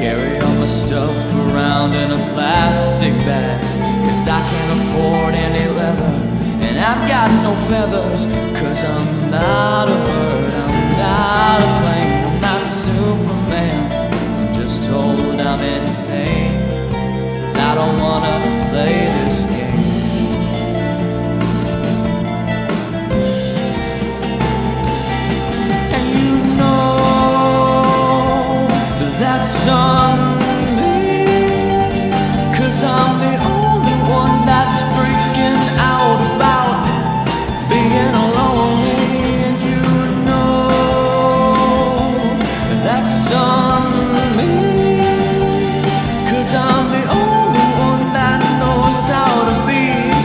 carry all my stuff around in a plastic bag, 'cause I can't afford any leather, and I've got no feathers, 'cause I'm not a bird, I'm not a plane, I'm not Superman. I'm just told I'm insane, 'cause I don't wanna play this game. And you know that that's on me, 'cause I'm the only one that's freaking out about being lonely. And you know that that's on me, 'cause I'm the only one that knows how to be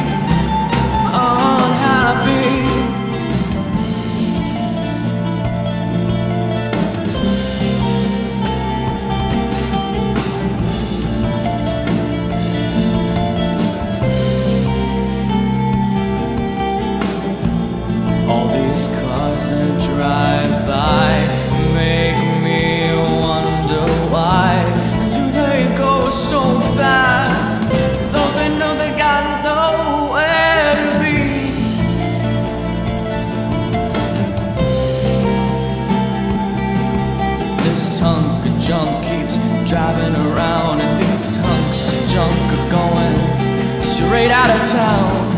unhappy. All these cars that drive by make me wonder why do they go so fast? Don't they know they got nowhere to be? This hunk of junk keeps driving around, and these hunks of junk are going straight out of town.